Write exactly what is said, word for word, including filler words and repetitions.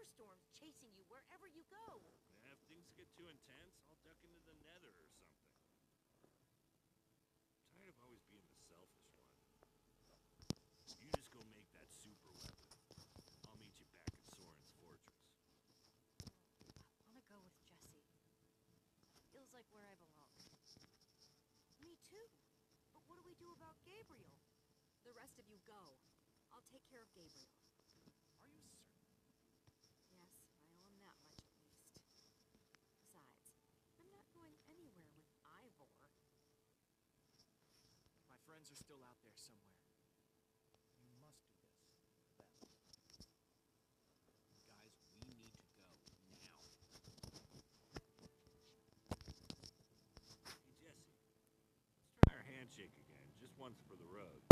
firestorms chasing you wherever you go. Yeah, if things get too intense, I'll duck into the nether or something. I'm tired of always being the selfish one. You just go make that super weapon. I'll meet you back at Soren's fortress. I want to go with Jesse. Feels like where I belong. Me too. But what do we do about Gabriel? The rest of you go. I'll take care of Gabriel. Are you certain? Yes, I owe him that much at least. Besides, I'm not going anywhere with Ivor. My friends are still out there somewhere. You must do this for them. Guys, we need to go now. Hey, Jesse. Let's try our handshake again, just once for the road.